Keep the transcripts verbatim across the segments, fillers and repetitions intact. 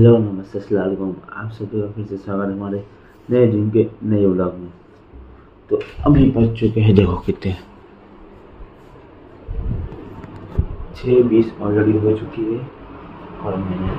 Hello नमस्ते अस्सलाम वालेकुम, आप सभी का फिर से स्वागत है हमारे नए दिन के नए व्लॉग में। तो अभी बज चुके हैं, देखो कितने छः बीस ऑलरेडी हो चुकी है और मैंने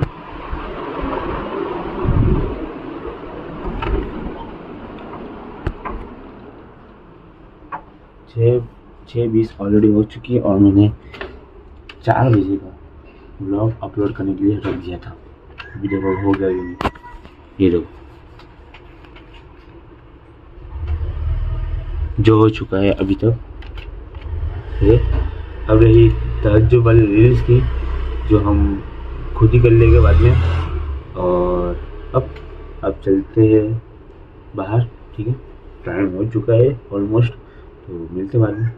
छः छः बीस ऑलरेडी हो चुकी है और मैंने चार बजे का व्लॉग अपलोड करने के लिए रख दिया था। अभी देखो हो गया, ये ये देखो जो हो चुका है अभी तक। अब रही ताज्जुब वाली रील्स की जो हम खुद ही कर लेंगे बाद में। और अब अब चलते हैं बाहर, ठीक है, टाइम हो चुका है ऑलमोस्ट, तो मिलते हैं बाद में।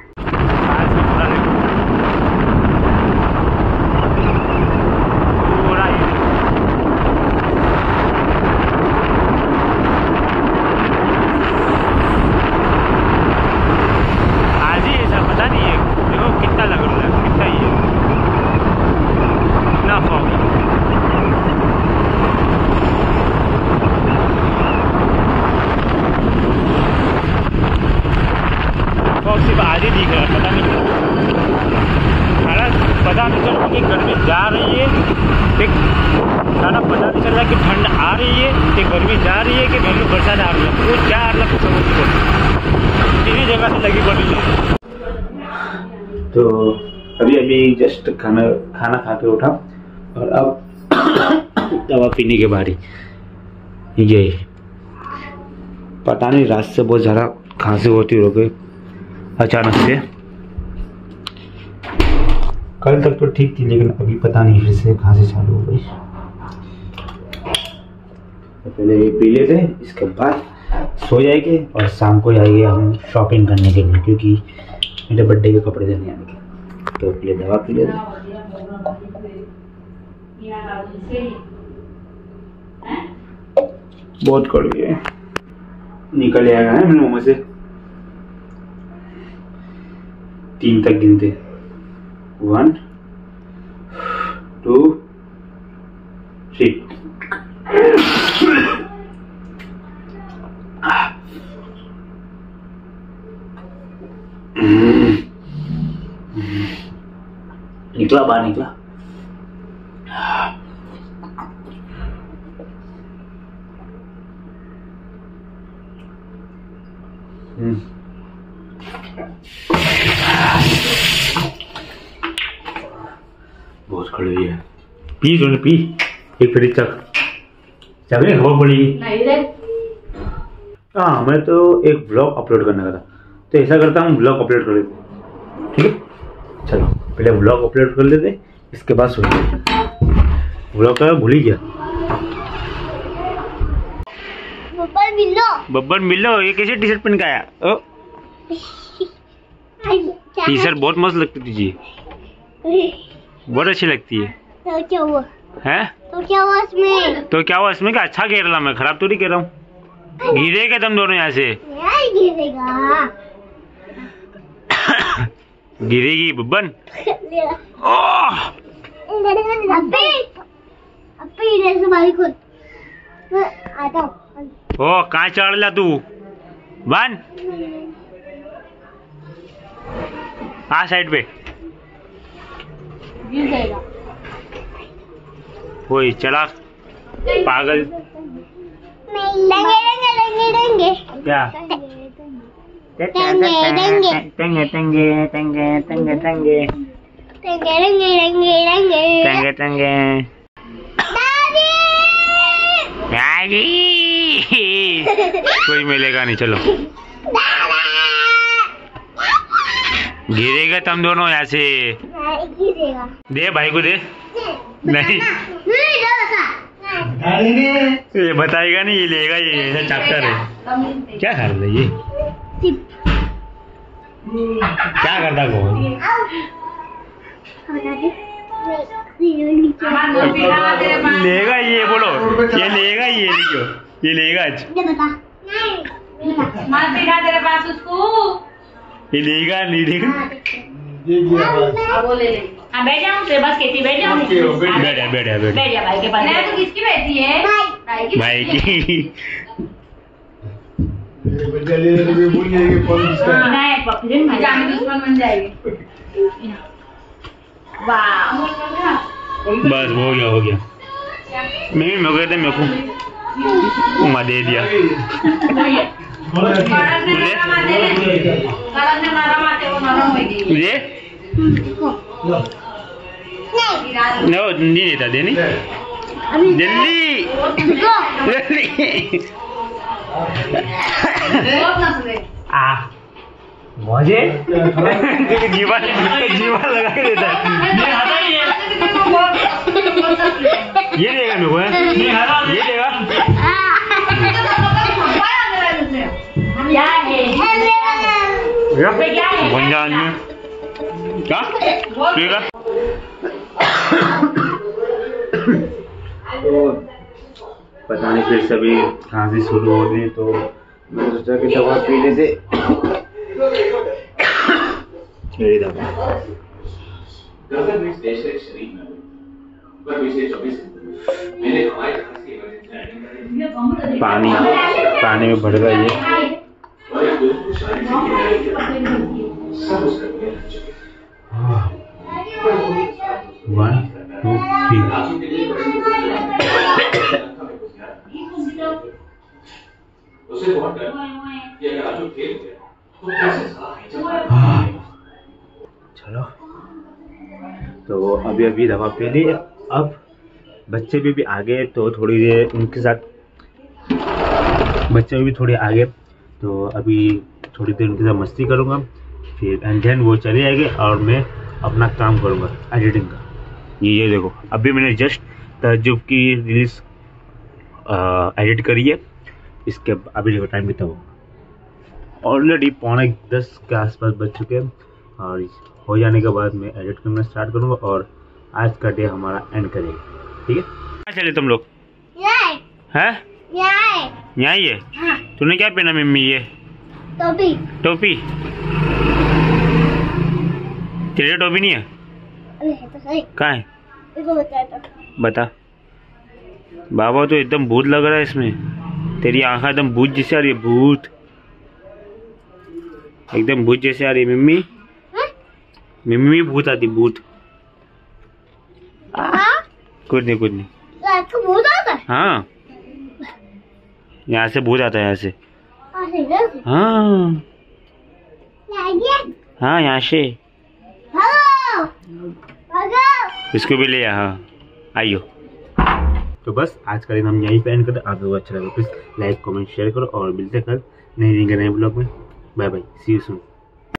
आधी दिख रहा है, पता नहीं सारा पता नहीं चल रहा कि गर्मी जा रही है, कि सारा पता नहीं चल रहा कि ठंड आ रही है, कि गर्मी जा रही है, कि गर्मी बरसात आ रही है। वो क्या मतलब कुछ समझ नहीं, तीन जगह से लगी पड़ी है। तो अभी अभी जस्ट खाना खाना खा के उठा और अब दवा पीने के बारी। ये पता नहीं रात से बहुत ज़्यादा खांसी होती हो गई अचानक से। कल तक तो ठीक थी लेकिन अभी पता नहीं फिर से खांसी चालू हो गई। तो पहले ये पी लेते हैं, इसके बाद सो जाएंगे और शाम को जाएंगे हम शॉपिंग करने के लिए, क्योंकि मेरे बर्थडे के कपड़े देने आएंगे। तो पहले दवा पी लेते हैं। बहुत कड़वी है, निकल आएगा है मेरे मुंह से। तीन तक गिनते, वन टू थ्री। निकला बाहर निकला। हम्म बहुत कड़वी है। पी जो पी, एक फिर चक चकने खबर पड़ी। हाँ, मैं तो एक ब्लॉग अपलोड करने का था, तो ऐसा करता हूँ ब्लॉग अपलोड कर देते, ठीक है। चलो पहले ब्लॉग अपलोड कर लेते, इसके बाद सोच लेते। ब्लॉग का भूल ही गया। बब्बर मिलो, बब्बर मिलो। ये कैसे टी शर्ट पहन के आया? ओ टी शर्ट बहुत मस्त लगती तुझे, बहुत अच्छी लगती है। तो क्या हुआ है? तो क्या हुआ इसमें? तो क्या हुआ इसमें? क्या अच्छा कह रहा, मैं खराब थोड़ी कह रहा हूँ। गिरेगा तुम दोनों यहाँ से। गिरेगा गिरेगी बब्बन। ओ कहाँ चढ़ ला तू? बन आ साइड पे गिर जाएगा। वही चला पागल। क्या टंगे टंगे टंगे टंगे टंगे टंगे टंगे टंगे टंगे कोई मिलेगा नहीं। चलो गिरेगा तुम दोनों यहाँ से। दे भाई को दे। नहीं ये बताएगा नहीं, ये लेगा, ये चैप्टर है। क्या कर रहा है ये? क्या करता कौन? लेगा ये, बोलो ये लेगा, ये देखो ये लेगा आज। तेरे पास उसको ये लेगा नहीं लेगा। हाँ बैठ जाओ तो बस कहती बैठ जाओ। बैठ बैठ बैठ बैठ बैठ जा भाई के पास। मैं तो किसकी बैठी है? भाई की। भाई की। नहीं पकड़े मैं जाने दुश्मन बन जाएगी। वाह बस हो गया हो गया। मैं भी मगर थे मेरे को उमा दे दिया। तुझे नो नहीं देता दे नहीं जल्दी जल्दी आ मजे जीवा जीवा लगा के देता है। ये देगा मेरे को ये देगा गुंजान में क्या देगा। तो पता नहीं फिर सभी खांसी शुरू हो गई तो मैं सोचा कि दवा पी लेते। मेरी दवा पानी पानी में भर गई है। वन टू थ्री उसे बहुत डर कि अगर राजू फेल हो गया तो कैसे साला। चलो तो अभी अभी दवा पी ली। अब बच्चे भी, भी आ गए तो थोड़ी देर उनके साथ बच्चे भी थोड़े आ गए तो अभी थोड़ी देर उनके साथ मस्ती करूँगा फिर एंड देन वो चले जाएंगे और मैं अपना काम करूँगा एडिटिंग का। ये ये देखो अभी मैंने जस्ट तहज्जुद की रील्स एडिट करी है। इसके अभी देखो टाइम कितना हो ऑलरेडी पौने दस के आसपास बज चुके हैं और हो जाने के बाद मैं एडिट करना स्टार्ट करूँगा और आज का डे हमारा एंड करेगा। ठीक है कहाँ चले तुम लोग हैं? यहाँ ही है। हाँ। तूने क्या पहना मम्मी ये टोपी टोपी? तेरे टोपी नहीं है? कहाँ है बता। बाबा तो एकदम भूत लग रहा है इसमें। तेरी आंखें एकदम भूत जैसे आ रही है। भूत एकदम भूत जैसे आ रही है। मम्मी मम्मी भूत आती भूत। कुछ नहीं कुछ नहीं। भूत आता है? हाँ यहाँ से भूत आता है यहाँ से। हाँ हाँ यहाँ से इसको भी ले। हाँ आइयो। तो बस आज का दिन हम यहीं पे एंड करते। आप लोगों को अच्छा लगा प्लीज लाइक कमेंट शेयर करो और मिलते कल नए दिन के नए ब्लॉग में। Bye bye see you soon.